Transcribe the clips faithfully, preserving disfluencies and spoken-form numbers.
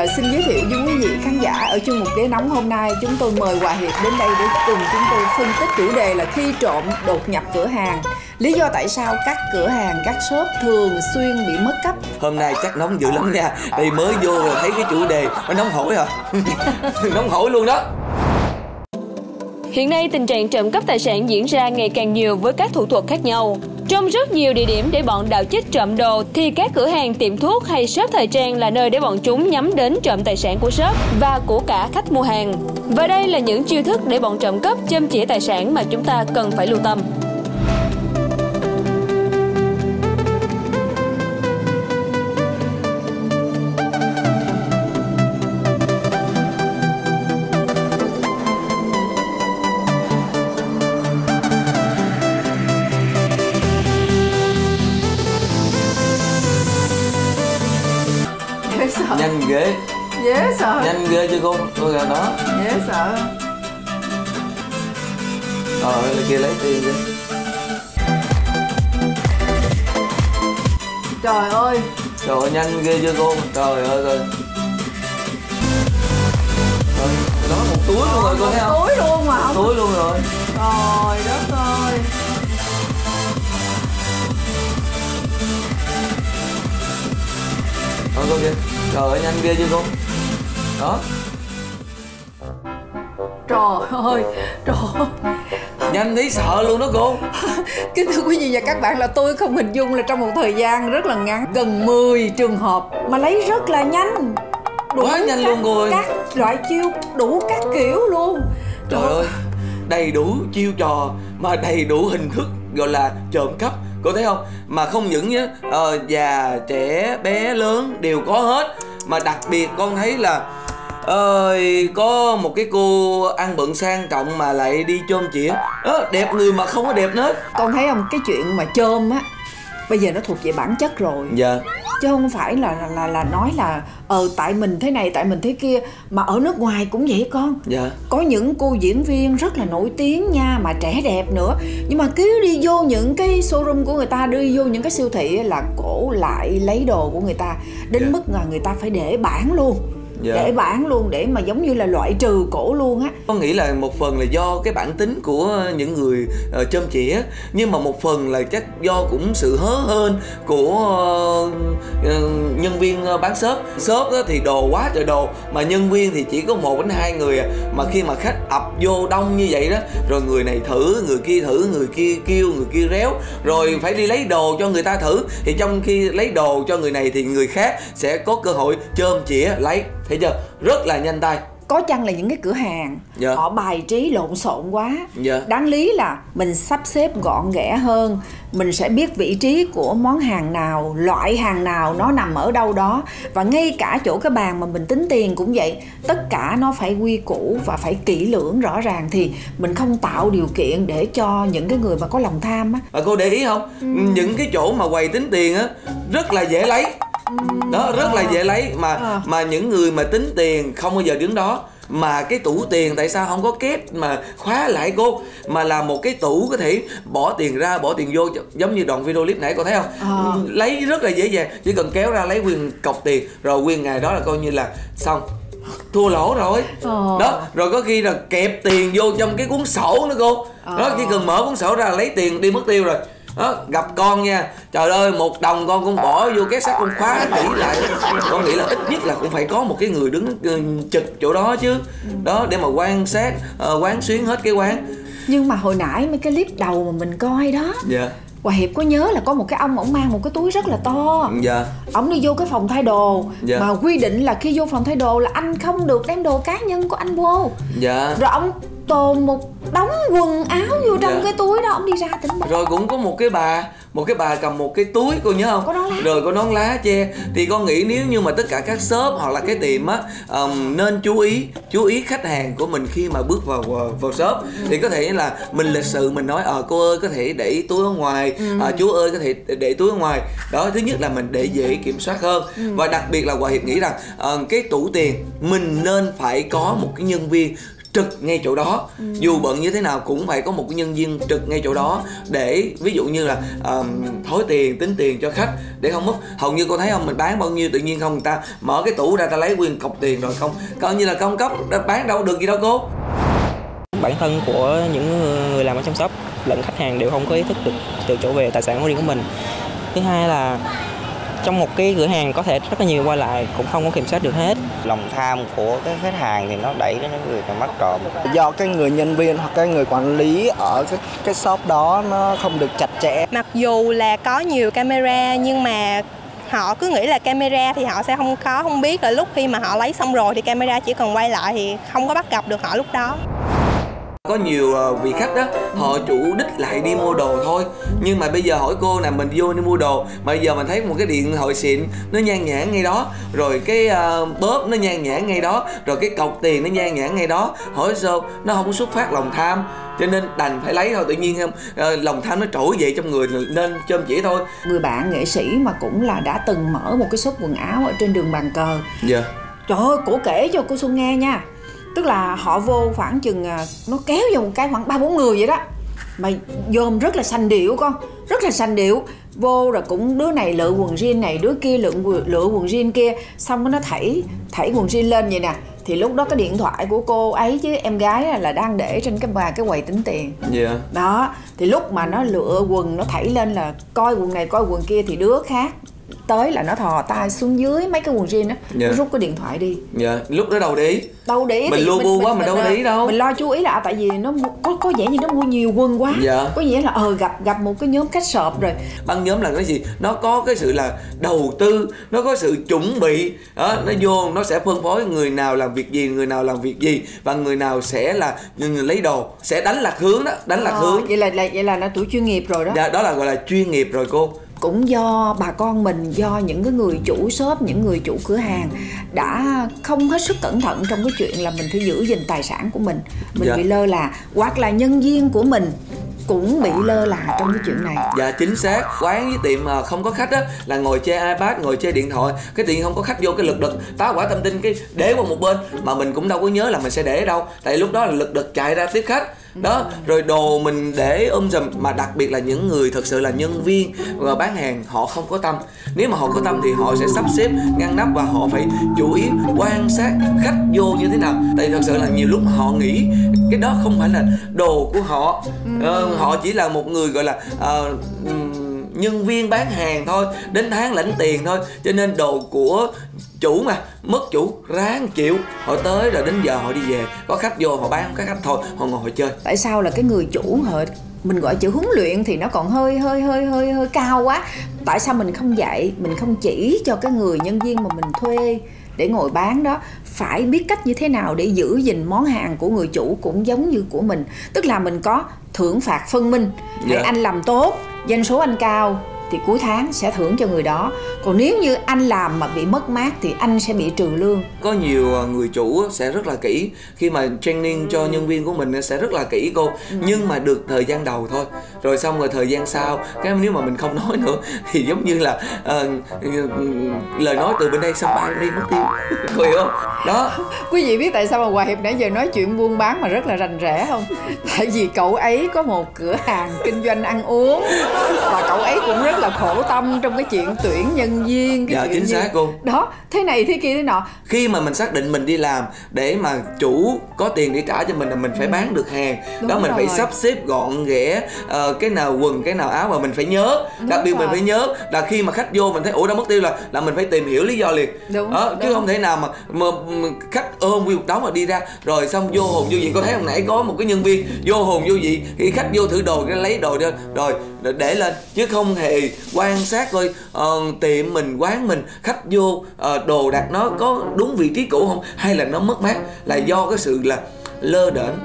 Xin giới thiệu với quý vị khán giả ở chung một ghế nóng hôm nay, chúng tôi mời Hòa Hiệp đến đây để cùng chúng tôi phân tích chủ đề là khi trộm đột nhập cửa hàng. Lý do tại sao các cửa hàng, các shop thường xuyên bị mất cắp. Hôm nay chắc nóng dữ lắm nha. Đây mới vô rồi thấy cái chủ đề nó nóng hổi hả? Nóng hổi luôn đó. Hiện nay tình trạng trộm cắp tài sản diễn ra ngày càng nhiều với các thủ thuật khác nhau. Trong rất nhiều địa điểm để bọn đạo trích trộm đồ thì các cửa hàng, tiệm thuốc hay shop thời trang là nơi để bọn chúng nhắm đến trộm tài sản của shop và của cả khách mua hàng. Và đây là những chiêu thức để bọn trộm cắp châm chĩa tài sản mà chúng ta cần phải lưu tâm. Sợ. Nhanh ghê. Dễ sợ. Nhanh ghê chứ cô. Tôi ra đó. Dễ sợ. Rồi là kia lấy tiền đi. Trời ơi. Trời ơi nhanh ghê chưa cô. Trời ơi rồi. Rồi đó một túi luôn rồi cô thấy không? Một túi luôn mà. Một túi luôn rồi. Trời đất ơi. Rồi cô kìa. Trời ơi nhanh ghê chưa cô. Đó. Trời ơi. Trời ơi. Nhanh thấy sợ luôn đó cô. Kính thưa quý vị và các bạn, là tôi không hình dung là trong một thời gian rất là ngắn, gần mười trường hợp mà lấy rất là nhanh. Đủ Quá nhanh các, luôn cô ơi. Các loại chiêu, đủ các kiểu luôn. Trời Trời ơi. Đầy đủ chiêu trò mà đầy đủ hình thức gọi là trộm cắp. Cô thấy không? Mà không những nhé, uh, già, trẻ, bé, lớn đều có hết. Mà đặc biệt con thấy là ơi uh, có một cái cô ăn bận sang trọng mà lại đi chôm chĩa. uh, Đẹp người mà không có đẹp nữa. Con thấy không, cái chuyện mà chôm á bây giờ nó thuộc về bản chất rồi. Dạ. Chứ không phải là là là, là nói là ờ tại mình thế này, tại mình thế kia. Mà ở nước ngoài cũng vậy con. Dạ. Có những cô diễn viên rất là nổi tiếng nha, mà trẻ đẹp nữa, nhưng mà cứ đi vô những cái showroom của người ta, đi vô những cái siêu thị là cổ lại lấy đồ của người ta. Đến dạ. mức là người ta phải để bản luôn. Dạ. Để bản luôn, để mà giống như là loại trừ cổ luôn á. Con nghĩ là một phần là do cái bản tính của những người uh, chôm chĩa. Nhưng mà một phần là chắc do cũng sự hớ hên của uh, uh, nhân viên uh, bán shop. Shop uh, thì đồ quá trời đồ, mà nhân viên thì chỉ có một đến hai người à. Mà khi mà khách ập vô đông như vậy đó, rồi người này thử, người kia thử, người kia kêu, người kia réo, rồi phải đi lấy đồ cho người ta thử. Thì trong khi lấy đồ cho người này thì người khác sẽ có cơ hội chôm chĩa lấy. Thấy chưa? Rất là nhanh tay. Có chăng là những cái cửa hàng dạ. họ bài trí lộn xộn quá. dạ. Đáng lý là mình sắp xếp gọn ghẽ hơn. Mình sẽ biết vị trí của món hàng nào, loại hàng nào nó nằm ở đâu đó. Và ngay cả chỗ cái bàn mà mình tính tiền cũng vậy. Tất cả nó phải quy củ và phải kỹ lưỡng rõ ràng. Thì mình không tạo điều kiện để cho những cái người mà có lòng tham á. Và cô để ý không? ừ. Những cái chỗ mà quầy tính tiền á rất là dễ lấy. Đó, rất là dễ lấy. Mà à. mà những người mà tính tiền không bao giờ đứng đó. Mà cái tủ tiền tại sao không có kép mà khóa lại cô, mà là một cái tủ có thể bỏ tiền ra, bỏ tiền vô, giống như đoạn video clip nãy cô thấy không? à. Lấy rất là dễ dàng, chỉ cần kéo ra lấy nguyên cọc tiền, rồi nguyên ngày đó là coi như là xong, thua lỗ rồi. à. Đó, rồi có khi là kẹp tiền vô trong cái cuốn sổ nữa cô. à. Đó, chỉ cần mở cuốn sổ ra lấy tiền đi mất tiêu rồi. Đó, gặp con nha, trời ơi một đồng con cũng bỏ vô két sắt, con khóa kỹ lại. Con nghĩ là ít nhất là cũng phải có một cái người đứng uh, trực chỗ đó chứ. Đó, để mà quan sát, uh, quán xuyến hết cái quán. Nhưng mà hồi nãy mấy cái clip đầu mà mình coi đó, dạ. Hòa Hiệp có nhớ là có một cái ông, ổng mang một cái túi rất là to. Dạ. Ổng đi vô cái phòng thay đồ. Dạ. Mà quy định là khi vô phòng thay đồ là anh không được đem đồ cá nhân của anh vô. Dạ. Rồi ông tồn một đống quần áo vô trong dạ. cái túi đó, ông đi ra tỉnh bắn. Rồi cũng có một cái bà, một cái bà cầm một cái túi, cô nhớ không? Có nón lá. Rồi có nón lá che. Thì con nghĩ nếu như mà tất cả các shop hoặc là cái tiệm á um, nên chú ý, chú ý khách hàng của mình khi mà bước vào vào shop. ừ. Thì có thể là mình lịch sự mình nói ờ à, cô ơi có thể để túi ở ngoài, ừ. à, chú ơi có thể để túi ở ngoài. Đó, thứ nhất là mình để dễ kiểm soát hơn. ừ. Và đặc biệt là Hòa Hiệp nghĩ rằng uh, cái tủ tiền mình nên phải có một cái nhân viên trực ngay chỗ đó. ừ. Dù bận như thế nào cũng phải có một cái nhân viên trực ngay chỗ đó, để ví dụ như là uh, thối tiền, tính tiền cho khách để không mất. Hầu như cô thấy không, mình bán bao nhiêu tự nhiên không, người ta mở cái tủ ra ta lấy nguyên cọc tiền rồi, không coi như là công cấp, bán đâu được gì đâu cô. Bản thân của những người làm ở trong shop lẫn khách hàng đều không có ý thức được tự chủ về tài sản của riêng của mình. Thứ hai là trong một cái cửa hàng có thể rất là nhiều qua lại, cũng không có kiểm soát được hết. Lòng tham của cái khách hàng thì nó đẩy đến những người mắc trộm. Do cái người nhân viên hoặc cái người quản lý ở cái cái shop đó nó không được chặt chẽ. Mặc dù là có nhiều camera nhưng mà họ cứ nghĩ là camera thì họ sẽ không có không biết là lúc khi mà họ lấy xong rồi thì camera chỉ cần quay lại thì không có bắt gặp được họ lúc đó. Có nhiều vị khách đó, họ chủ đích lại đi mua đồ thôi. Nhưng mà bây giờ hỏi cô nè, mình vô đi mua đồ mà bây giờ mình thấy một cái điện thoại xịn nó nhan nhản ngay đó, rồi cái uh, bóp nó nhan nhản ngay đó, rồi cái cọc tiền nó nhan nhản ngay đó. Hỏi sao nó không có xuất phát lòng tham, cho nên đành phải lấy thôi. Tự nhiên không uh, lòng tham nó trỗi dậy trong người nên chôm chỉ thôi. Người bạn nghệ sĩ mà cũng là đã từng mở một cái shop quần áo ở trên đường Bàn Cờ. Dạ. Yeah. Trời ơi, cổ kể cho cô Xuân nghe nha. Tức là họ vô khoảng chừng, nó kéo vô một cái khoảng ba bốn người vậy đó, mà dòm rất là sành điệu con, rất là sành điệu. Vô rồi cũng đứa này lựa quần jean này, đứa kia lựa, lựa quần jean kia. Xong nó thảy thảy quần jean lên vậy nè. Thì lúc đó cái điện thoại của cô ấy chứ em gái là đang để trên cái bà cái quầy tính tiền. Dạ. Yeah. Đó, thì lúc mà nó lựa quần, nó thảy lên là coi quần này coi quần kia, thì đứa khác tới là nó thò tay xuống dưới mấy cái quần jean á, yeah. Nó rút cái điện thoại đi. Dạ, yeah. Lúc đó đâu để ý. Đâu để ý. Mình lu bu quá, mình, mình đâu để ý đâu. Mình lo chú ý là tại vì nó có có vẻ như nó mua nhiều quần quá. Dạ. Có vẻ là ờ gặp gặp một cái nhóm khách sộp rồi. Băng nhóm là cái gì? Nó có cái sự là đầu tư, nó có sự chuẩn bị. Đó, nó vô nó sẽ phân phối người nào làm việc gì, người nào làm việc gì, và người nào sẽ là người lấy đồ, sẽ đánh lạc hướng đó, đánh lạc ờ, hướng. Vậy là, là vậy là nó tuổi chuyên nghiệp rồi đó. Dạ, đó là gọi là chuyên nghiệp rồi cô. Cũng do bà con mình, do những cái người chủ shop, những người chủ cửa hàng đã không hết sức cẩn thận trong cái chuyện là mình phải giữ gìn tài sản của mình. Mình dạ. bị lơ là, hoặc là nhân viên của mình cũng bị lơ là trong cái chuyện này. Dạ chính xác. Quán với tiệm mà không có khách á là ngồi chơi iPad, ngồi chơi điện thoại, cái tiệm không có khách vô cái lực đực tá quả tâm tinh cái để qua một bên, mà mình cũng đâu có nhớ là mình sẽ để ở đâu, tại lúc đó là lực đực chạy ra tiếp khách đó. Rồi đồ mình để um sùm, mà đặc biệt là những người thật sự là nhân viên và bán hàng họ không có tâm. Nếu mà họ có tâm thì họ sẽ sắp xếp ngăn nắp, và họ phải chú ý quan sát khách vô như thế nào. Tại thật sự là nhiều lúc họ nghĩ cái đó không phải là đồ của họ, ờ, họ chỉ là một người gọi là uh, nhân viên bán hàng thôi, đến tháng lãnh tiền thôi, cho nên đồ của chủ mà mất chủ ráng chịu. Họ tới rồi đến giờ họ đi về, có khách vô họ bán, không có khách thôi họ ngồi họ chơi. Tại sao là cái người chủ họ, mình gọi chữ huấn luyện thì nó còn hơi hơi hơi hơi hơi cao quá. Tại sao mình không dạy, mình không chỉ cho cái người nhân viên mà mình thuê để ngồi bán đó phải biết cách như thế nào để giữ gìn món hàng của người chủ cũng giống như của mình. Tức là mình có thưởng phạt phân minh. Dạ. Anh làm tốt, doanh số anh cao thì cuối tháng sẽ thưởng cho người đó. Còn nếu như anh làm mà bị mất mát thì anh sẽ bị trừ lương. Có nhiều người chủ sẽ rất là kỹ, khi mà training cho nhân viên của mình sẽ rất là kỹ cô. ừ. Nhưng mà được thời gian đầu thôi, rồi xong rồi thời gian sau cái nếu mà mình không nói nữa thì giống như là uh, lời nói từ bên đây xong bay đi mất tiêu. Cô hiểu không? Đó. Quý vị biết tại sao mà Hòa Hiệp nãy giờ nói chuyện buôn bán mà rất là rành rẽ không? Tại vì cậu ấy có một cửa hàng kinh doanh ăn uống, và cậu ấy cũng rất là khổ tâm trong cái chuyện tuyển nhân viên. Cái dạ chuyện chính xác cô. Đó, thế này thế kia thế nọ. Khi mà mình xác định mình đi làm để mà chủ có tiền để trả cho mình là mình phải bán được hàng. Đúng đó, mình rồi. Phải sắp xếp gọn ghẽ, uh, cái nào quần cái nào áo, mà mình phải nhớ. Đúng đặc biệt rồi. Mình phải nhớ là khi mà khách vô mình thấy ủa đâu mất tiêu là là mình phải tìm hiểu lý do liền. Đúng, đó, đúng. Chứ không thể nào mà, mà, mà khách ôm nguyên một đống mà đi ra rồi xong vô hồn vô vị. Có thấy hồi nãy có một cái nhân viên vô hồn vô vị, khi khách vô thử đồ cái lấy đồ ra rồi để lên, chứ không hề quan sát coi uh, tiệm mình, quán mình, khách vô uh, đồ đặt nó có đúng vị trí cũ không, hay là nó mất mát, là do cái sự là lơ đễnh,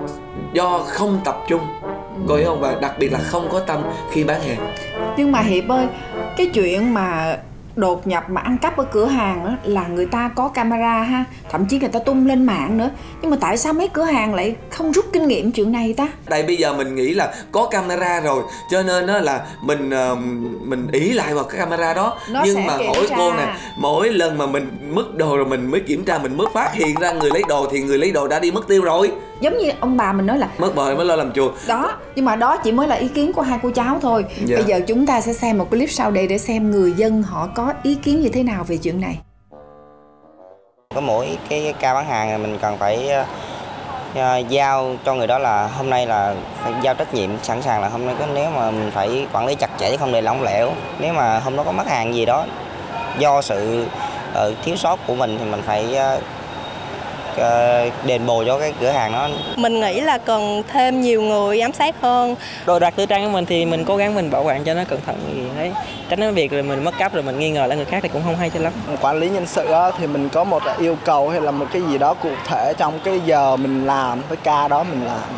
do không tập trung, có hiểu không, và đặc biệt là không có tâm khi bán hàng. Nhưng mà Hiệp ơi, cái chuyện mà đột nhập mà ăn cắp ở cửa hàng đó, là người ta có camera ha, thậm chí người ta tung lên mạng nữa. Nhưng mà tại sao mấy cửa hàng lại không rút kinh nghiệm chuyện này ta? Tại bây giờ mình nghĩ là có camera rồi, cho nên đó là mình uh, mình ý lại vào cái camera đó. Nó nhưng mà hỏi tra. cô nè, mỗi lần mà mình mất đồ rồi mình mới kiểm tra, mình mới phát hiện ra người lấy đồ thì người lấy đồ đã đi mất tiêu rồi. Giống như ông bà mình nói là mất bời mới lo làm chùa. Đó, nhưng mà đó chỉ mới là ý kiến của hai cô cháu thôi. Dạ. Bây giờ chúng ta sẽ xem một clip sau đây để xem người dân họ có ý kiến như thế nào về chuyện này. Có mỗi cái ca bán hàng là mình cần phải uh, giao cho người đó là hôm nay là phải giao trách nhiệm sẵn sàng là hôm nay có, nếu mà mình phải quản lý chặt chẽ không để lỏng lẻo. Nếu mà hôm đó có mất hàng gì đó do sự uh, thiếu sót của mình thì mình phải uh, đền bù cho cái cửa hàng đó. Mình nghĩ là cần thêm nhiều người giám sát hơn. Đồ đạc tư trang của mình thì mình cố gắng mình bảo quản cho nó cẩn thận gì đấy, tránh cái việc rồi mình mất cắp rồi mình nghi ngờ lại người khác thì cũng không hay cho lắm. Quản lý nhân sự thì mình có một yêu cầu hay là một cái gì đó cụ thể trong cái giờ mình làm, cái ca đó mình làm.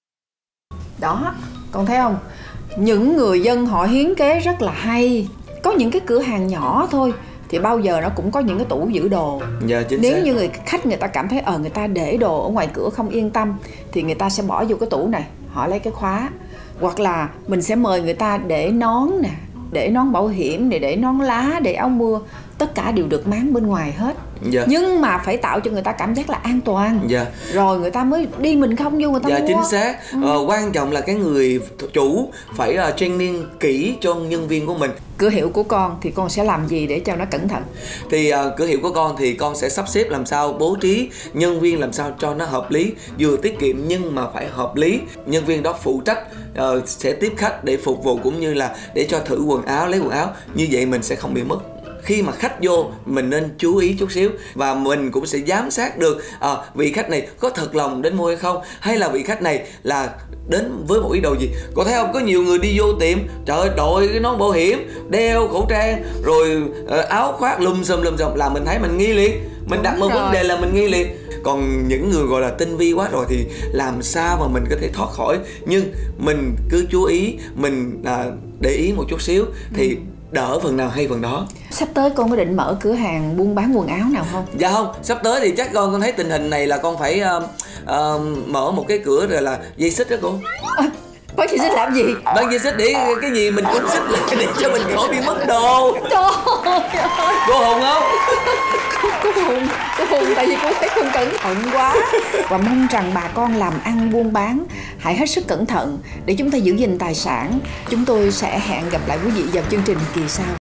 Đó, con thấy không? Những người dân họ hiến kế rất là hay. Có những cái cửa hàng nhỏ thôi thì bao giờ nó cũng có những cái tủ giữ đồ. Dạ, nếu xác. như người khách người ta cảm thấy ở người ta để đồ ở ngoài cửa không yên tâm thì người ta sẽ bỏ vô cái tủ này, họ lấy cái khóa. Hoặc là mình sẽ mời người ta để nón nè, để nón bảo hiểm, để để nón lá, để áo mưa, tất cả đều được máng bên ngoài hết. Dạ. Nhưng mà phải tạo cho người ta cảm giác là an toàn. Dạ. Rồi người ta mới đi mình không vô người ta dạ, mua. chính xác. Ừ. Ờ, quan trọng là cái người chủ phải uh, training kỹ cho nhân viên của mình. Cửa hiệu của con thì con sẽ làm gì để cho nó cẩn thận? Thì uh, cửa hiệu của con thì con sẽ sắp xếp làm sao bố trí nhân viên làm sao cho nó hợp lý, vừa tiết kiệm nhưng mà phải hợp lý. Nhân viên đó phụ trách uh, sẽ tiếp khách để phục vụ cũng như là để cho thử quần áo, lấy quần áo. Như vậy mình sẽ không bị mất. Khi mà khách vô mình nên chú ý chút xíu và mình cũng sẽ giám sát được à, vị khách này có thật lòng đến mua hay không, hay là vị khách này là đến với một ý đồ gì. Có thấy không, có nhiều người đi vô tiệm trời ơi đội cái nón bảo hiểm, đeo khẩu trang rồi uh, áo khoác lùm xùm lùm xùm là mình thấy mình nghi liền, mình đặt một vấn đề là mình nghi liền. Còn những người gọi là tinh vi quá rồi thì làm sao mà mình có thể thoát khỏi. Nhưng mình cứ chú ý, mình à, để ý một chút xíu thì ừ. đỡ phần nào hay phần đó. Sắp tới con có định mở cửa hàng buôn bán quần áo nào không? Dạ không, sắp tới thì chắc con con thấy tình hình này là con phải uh, uh, mở một cái cửa rồi là dây xích đó cô. À, bán dây xích làm gì? Bán dây xích để cái gì mình cũng xích lại để cho mình khỏi bị mất đồ. Trời ơi. Cô Hùng không? Cô Hùng, cô Hùng tại vì cô thấy con cẩn thận quá. Và mong rằng bà con làm ăn buôn bán hãy hết sức cẩn thận để chúng ta giữ gìn tài sản. Chúng tôi sẽ hẹn gặp lại quý vị vào chương trình kỳ sau.